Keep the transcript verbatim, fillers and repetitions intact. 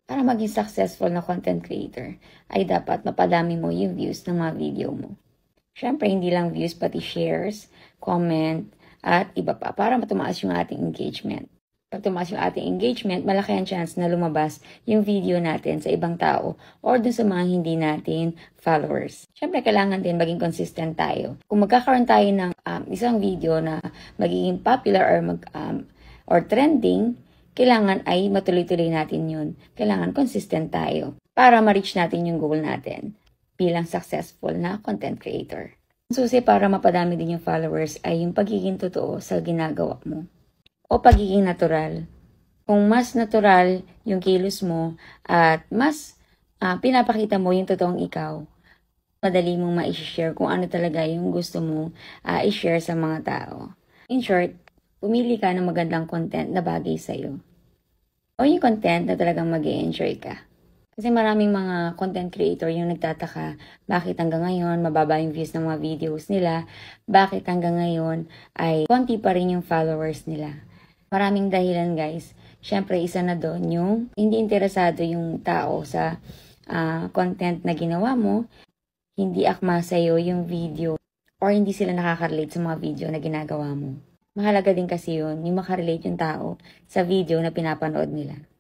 Para maging successful na content creator, ay dapat mapadami mo yung views ng mga video mo. Siyempre, hindi lang views, pati shares, comment, at iba pa para matumaas yung ating engagement. Pag tumaas yung ating engagement, malaki ang chance na lumabas yung video natin sa ibang tao or dun sa mga hindi natin followers. Siyempre, kailangan din maging consistent tayo. Kung magkakaroon tayo ng um, isang video na magiging popular or, mag, um, or trending, kailangan ay matuloy-tuloy natin yun. Kailangan consistent tayo para ma-reach natin yung goal natin bilang successful na content creator. Susi para mapadami din yung followers ay yung pagiging totoo sa ginagawa mo o pagiging natural. Kung mas natural yung kilos mo at mas uh, pinapakita mo yung totoong ikaw, madali mong ma-share kung ano talaga yung gusto mo uh, i-share sa mga tao. In short, pumili ka ng magandang content na bagay sa'yo. O yung content na talagang mag-e-enjoy ka. Kasi maraming mga content creator yung nagtataka bakit hanggang ngayon mababa yung views ng mga videos nila, bakit hanggang ngayon ay konti pa rin yung followers nila. Maraming dahilan guys. Siyempre isa na doon yung hindi interesado yung tao sa uh, content na ginawa mo, hindi akma sa'yo yung video or hindi sila nakaka-relate sa mga video na ginagawa mo. Mahalaga din kasi yun, yung makarelate yung tao sa video na pinapanood nila.